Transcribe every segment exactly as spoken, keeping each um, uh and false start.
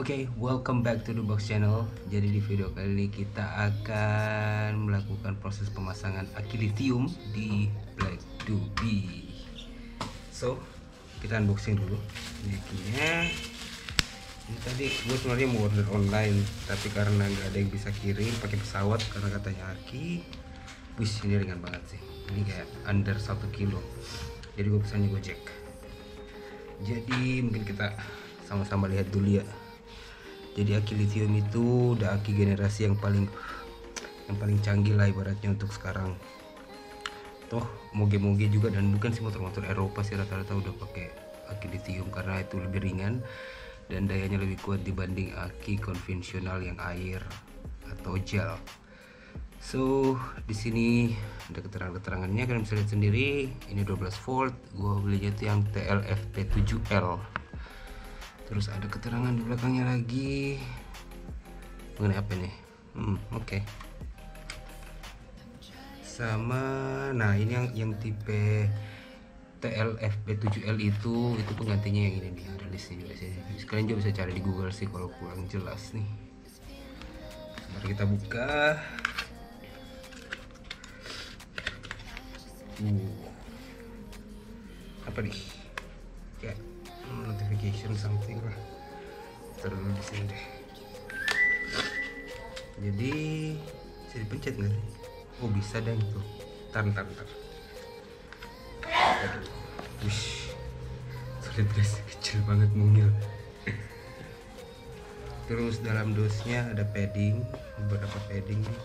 Oke, okay, welcome back to the Box Channel. Jadi di video kali ini kita akan melakukan proses pemasangan aki lithium di Black Dubi. So, kita unboxing dulu. Ini akinya. Ini tadi gue sebenarnya mau order online, tapi karena nggak ada yang bisa kirim pakai pesawat karena katanya aki. Wih, ini ringan banget sih. Ini kayak under satu kilo. Jadi gue pesannya Gojek. Jadi mungkin kita sama-sama lihat dulu ya. Jadi aki lithium itu udah aki generasi yang paling yang paling canggih lah ibaratnya untuk sekarang. Toh moge-moge juga, dan bukan sih motor-motor Eropa sih rata-rata udah pakai aki lithium karena itu lebih ringan dan dayanya lebih kuat dibanding aki konvensional yang air atau gel. So di sini ada keterangan-keterangannya, kalian bisa lihat sendiri. Ini dua belas volt, gua belinya tuh yang T L F P tujuh L. Terus ada keterangan di belakangnya lagi mengenai apa nih? Hmm, oke. Okay. Sama, nah ini yang yang tipe T L F P tujuh L itu itu penggantinya yang ini nih, ada listnya juga sih. Kalian juga bisa cari di Google sih kalau kurang jelas nih. Mari kita buka. Uh, apa nih? Kayak notification something lah, terus di sini deh. Jadi bisa dipencet nggak sih? Oh bisa deh tuh. Tar tar tar. Aduh, wish, solid guys, kecil banget mungil. Terus dalam dosnya ada padding, beberapa padding nih.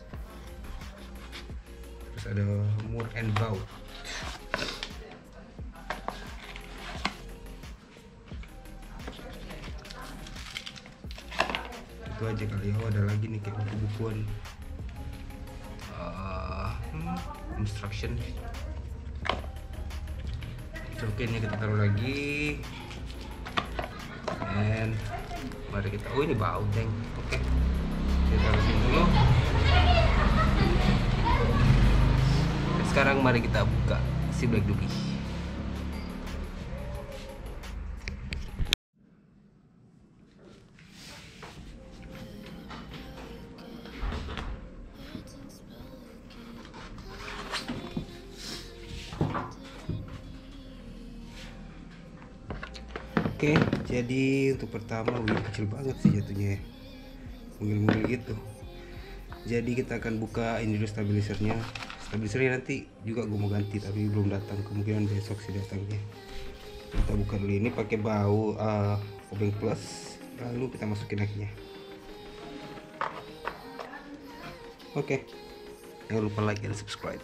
Terus ada more and bout. Itu aja kali ya. Oh, ada lagi nih kayak buku-bukuan uh, hmm, instruction. Oke, ini kita taruh lagi, and mari kita, oh ini bau deng. Oke, kita taruh sini dulu. Dan sekarang mari kita buka si Black Dubi. Oke, jadi untuk pertama, wih kecil banget sih jatuhnya ya, mungil-mungil gitu. Jadi kita akan buka ini dulu stabilisernya. Stabilisernya nanti juga gue mau ganti tapi belum datang, kemungkinan besok sih datangnya. Kita buka dulu ini pakai bau uh, obeng plus, lalu kita masukin akinya. Oke, jangan lupa like dan subscribe.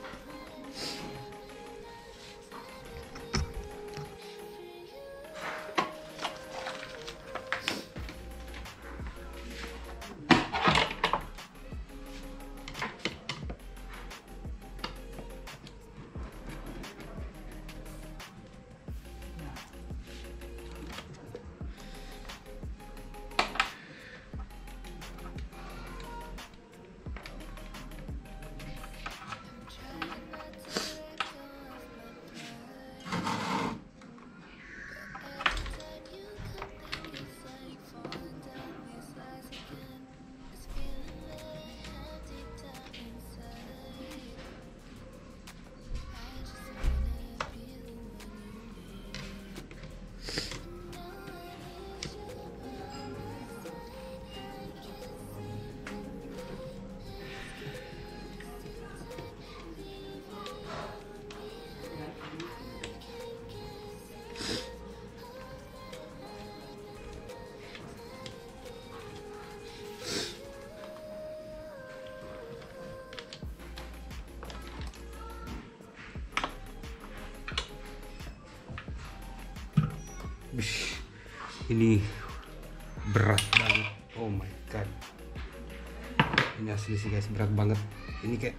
Bish, ini berat banget. Oh my god, ini asli sih guys, berat banget. Ini kayak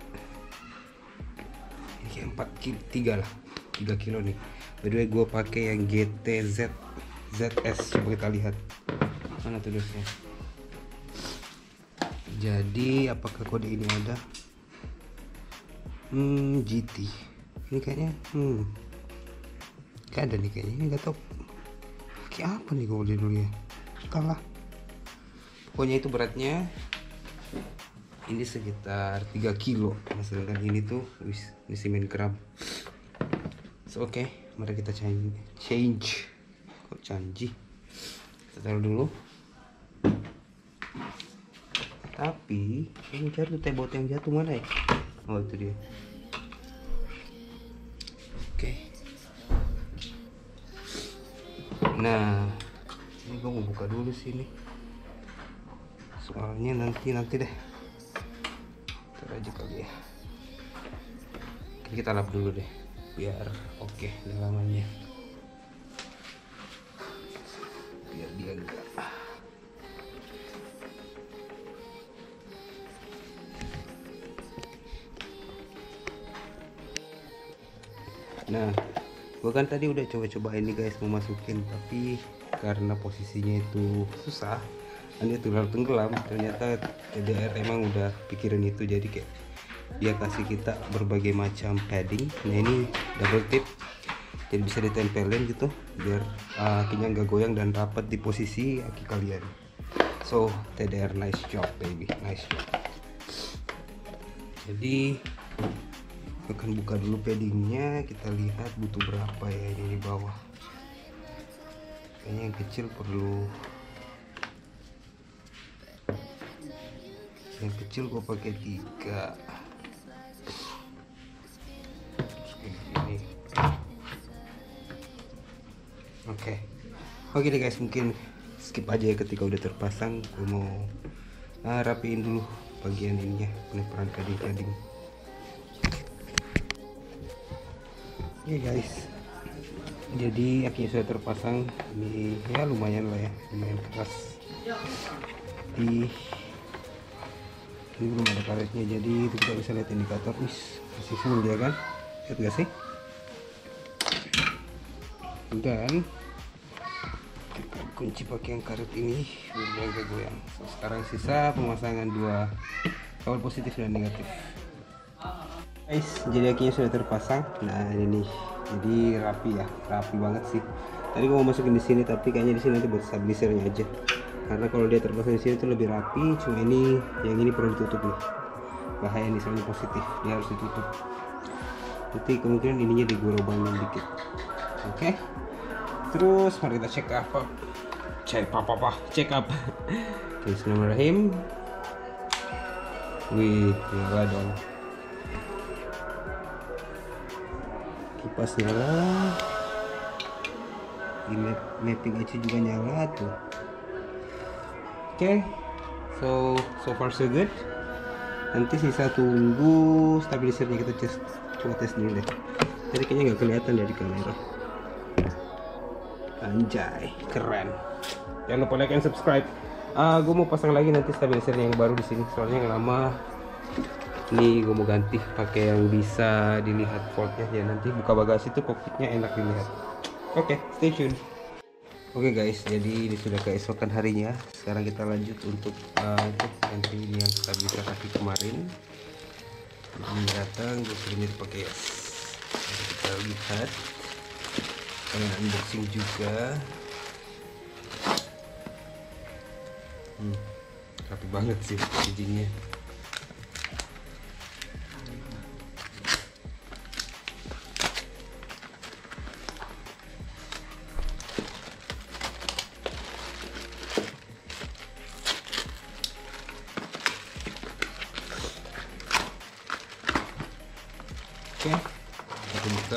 ini kayak empat kilo, tiga lah, tiga kilo nih. By the way, gue pakai yang G T Z Z S. Coba kita lihat mana tuh dosnya. Jadi apakah kode ini ada? Hmm, G T. Ini kayaknya, hmm, kayak ada nih kayaknya. Ini nggak tahu kayak apa nih kalau dulu ya. Entahlah. pokoknya itu beratnya ini sekitar tiga kilo, nah, sedangkan ini tuh wis ini semen gram. So oke, okay, mari kita change change kok canggih, kita taruh dulu. Tapi ini cari tuh teh bot yang jatuh mana ya? Oh itu dia. Oke. Nah, ini gue mau buka dulu sini. Soalnya nanti nanti deh. Ntar aja kali ya. Kita lap dulu deh, biar oke okay, dalamannya. Biar dia enggak. Nah, gua kan tadi udah coba-coba ini guys, mau masukin, tapi karena posisinya itu susah, ini terlalu tenggelam. Ternyata T D R emang udah pikirin itu, jadi kayak dia kasih kita berbagai macam padding. Nah ini double tip, jadi bisa ditempelin gitu biar uh, akinya nggak goyang dan rapat di posisi aki kalian. So T D R nice job baby, nice job. Jadi akan buka dulu paddingnya, kita lihat butuh berapa ya ini di bawah. Kayaknya yang kecil perlu, yang kecil gue pakai tiga. Oke, oke deh guys, mungkin skip aja ya ketika udah terpasang. Gue mau ah, rapiin dulu bagian ininya, penempalan padding-padding. Ya guys, jadi akinya sudah terpasang. Ini ya lumayan lah ya, lumayan keras. Di ini belum ada karetnya, jadi itu kita bisa lihat indikator wis masih full ya kan, lihat gak sih? Dan kita kunci pakai yang karet ini biar gak goyang. So, sekarang sisa pemasangan dua kabel positif dan negatif. Guys, jadi akinya sudah terpasang. Nah ini jadi rapi ya, rapi banget sih. Tadi gue mau masukin di sini, tapi kayaknya di sini nanti buat stabilisernya aja. Karena kalau dia terpasang di sini tuh lebih rapi. Cuma ini, yang ini perlu ditutup nih. Bahaya nih, soalnya positif, dia harus ditutup. Nanti kemungkinan ininya digorobangin dikit. Oke. Okay. Terus mari kita cek apa? Cek apa apa? Cek up. Bismillahirrahmanirrahim. Wih, nyala dong. Kipas nyala, ini mapping aja juga nyala tuh. Oke, okay. so so far so good. Nanti sisa tunggu stabilisernya, kita tes, coba tes dulu deh. Jadi kayaknya nggak kelihatan dari kamera. Anjay, keren. Jangan lupa like and subscribe. Ah, gue mau pasang lagi nanti stabilisernya yang baru di sini, soalnya yang lama ini gue mau ganti pakai yang bisa dilihat voltnya ya. Nanti buka bagasi itu kokpitnya enak dilihat. Oke, okay, stay tune. Oke okay guys, jadi ini sudah keesokan harinya. Sekarang kita lanjut untuk uh, untuk ganti ini yang stabilisasi kaki kemarin. Ini datang, gue suruhnya dipakai ya. Jadi kita lihat, kita unboxing juga. Hmm, rapi banget sih packagingnya. Oke, kita buka.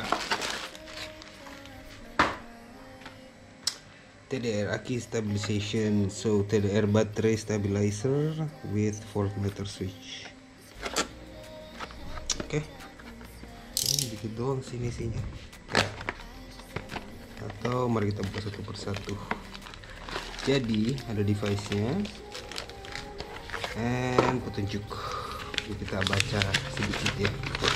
T D R Aki Stabilization, so T D R Battery Stabilizer with voltmeter switch. Oke, ini dikit doang sini isinya. Atau mari kita buka satu persatu. Jadi ada device-nya and petunjuk. Jadi kita baca sedikit ya.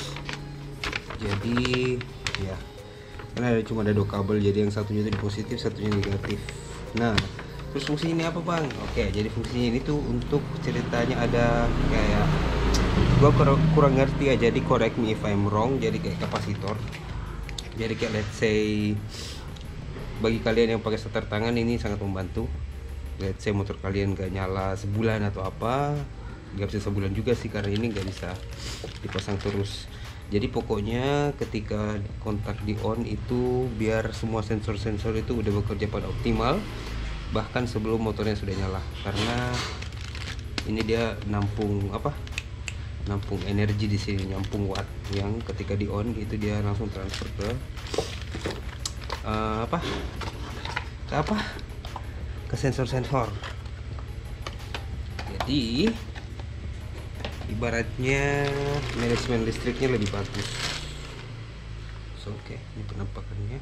Jadi ya, karena ada cuma ada dua kabel, jadi yang satunya itu positif, satunya negatif. Nah, terus fungsi ini apa bang? Oke, jadi fungsinya ini tuh untuk ceritanya ada kayak, gua kurang, kurang ngerti ya, jadi correct me if I'm wrong. Jadi kayak kapasitor. Jadi kayak let's say bagi kalian yang pakai starter tangan ini sangat membantu. let's say motor kalian gak nyala sebulan atau apa, gak bisa sebulan juga sih karena ini gak bisa dipasang terus. Jadi pokoknya ketika kontak di on itu biar semua sensor-sensor itu udah bekerja pada optimal, bahkan sebelum motornya sudah nyala, karena ini dia nampung apa nampung energi di sini, nampung watt yang ketika di on itu dia langsung transfer ke uh, apa ke apa ke sensor-sensor. Jadi ibaratnya manajemen listriknya lebih bagus. So, oke, okay. Ini penampakannya.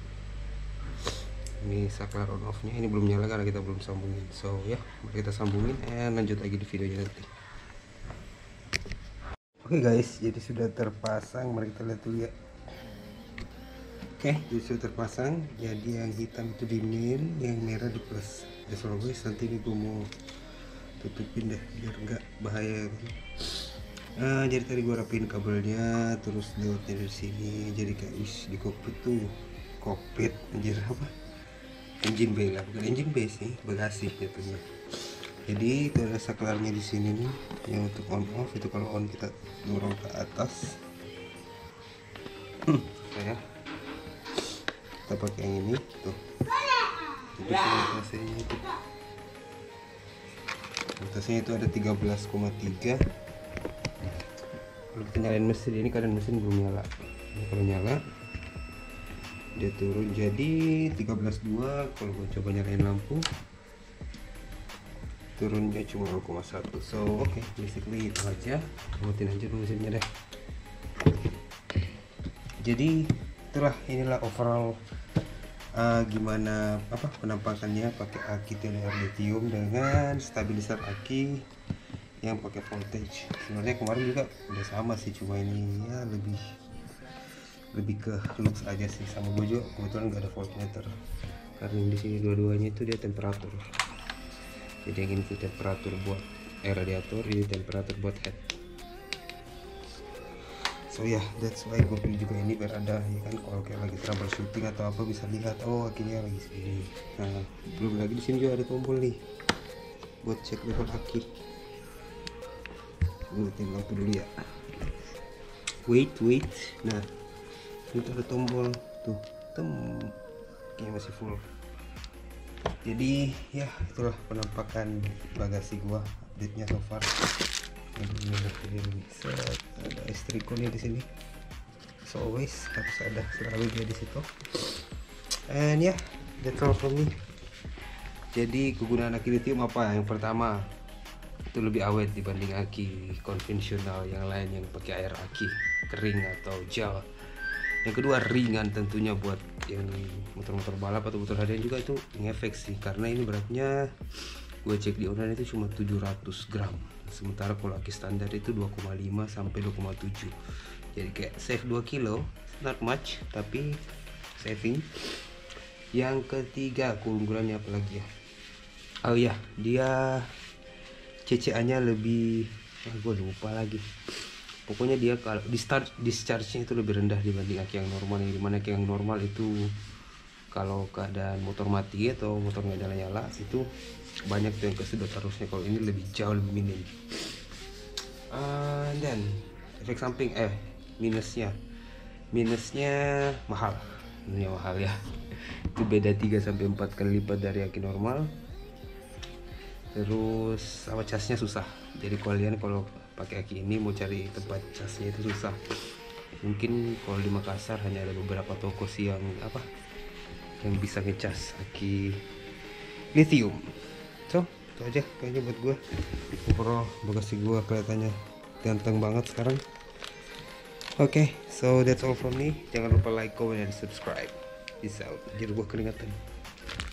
Ini saklar on off nya, ini belum nyala karena kita belum sambungin. So ya, mari kita sambungin dan lanjut lagi di videonya nanti. Oke okay guys, jadi sudah terpasang, mari kita lihat dulu ya. Oke, okay, jadi sudah terpasang. Jadi yang hitam itu di min, yang merah di plus. Ya so guys, nanti ini gue mau tutupin deh biar nggak bahaya. Nah, jadi tadi gue rapiin kabelnya, terus diodnya dari sini. Jadi kayak wis di kokpit tuh, kokpit anjir apa? Engine bay lah, bukan engine bay sih, bagasi jatuhnya. Jadi itu ada saklarnya di sini nih, yang untuk on off itu kalau on kita dorong ke atas. Hmm, ya. Kita pakai yang ini tuh. Itu voltasenya itu. Voltasenya itu ada tiga belas koma tiga. Kalau kita nyalain mesin ini keadaan mesin belum nyala. Nah, kalau nyala dia turun jadi tiga belas koma dua. Kalau gue coba nyalain lampu turunnya cuma nol koma satu. So oke, okay, basically itu aja. Matiin aja dulu mesinnya deh. Jadi itulah inilah overall uh, gimana apa penampakannya pakai aki T D R lithium dengan stabilizer aki yang pakai voltage. Sebenarnya kemarin juga udah sama sih, cuma ini ya lebih lebih ke looks aja sih. Sama gue juga kebetulan nggak ada voltmeter karena di sini dua-duanya itu dia temperatur. Jadi yang ini itu temperatur buat air radiator, ini temperatur buat head. So ya, yeah, that's why gue pilih juga ini biar ada ya kan, kalau kayak lagi troubleshooting atau apa bisa lihat oh akhirnya lagi sini. Nah, belum lagi di sini juga ada tombol nih buat cek level aki. Gue matiin lampu dulu ya. Wait, wait. Nah, itu ada tombol tuh, tem, kayaknya masih full. Jadi ya itulah penampakan bagasi gua, update-nya so far. Ada istrikonnya di sini. So always harus ada selalu dia di situ. And ya, yeah, that's all from me. Jadi kegunaan aki lithium apa? Yang pertama, itu lebih awet dibanding aki konvensional yang lain yang pakai air aki kering atau gel. Yang kedua, ringan tentunya buat yang motor-motor balap atau motor harian juga itu ngefek sih, karena ini beratnya gue cek di online itu cuma tujuh ratus gram, sementara kalau aki standar itu dua koma lima sampai dua koma tujuh. Jadi kayak save dua kilo, not much tapi saving. Yang ketiga, keunggulannya apa lagi ya? Oh iya, dia C C A nya lebih, ah, gue lupa lagi. Pokoknya dia kalau di start discharge-nya itu lebih rendah dibanding aki yang normal, yang dimana aki yang normal itu kalau keadaan motor mati atau motor nggak nyala-nyala itu banyak tuh yang kesedot arusnya. Kalau ini lebih jauh lebih minim. Uh, dan efek samping eh minusnya minusnya mahal, ini mahal ya. Itu beda tiga sampai empat kali lipat dari aki normal. Terus sama casnya susah. Jadi kalian kalau pakai aki ini mau cari tempat casnya itu susah. Mungkin kalau di Makassar hanya ada beberapa toko sih yang apa yang bisa ngecas aki lithium. So itu aja kayaknya buat gue. Overall bagasi gue kelihatannya ganteng banget sekarang. Oke, okay, so that's all from me. Jangan lupa like, comment, dan subscribe. Peace out. Jadi gue keringatan.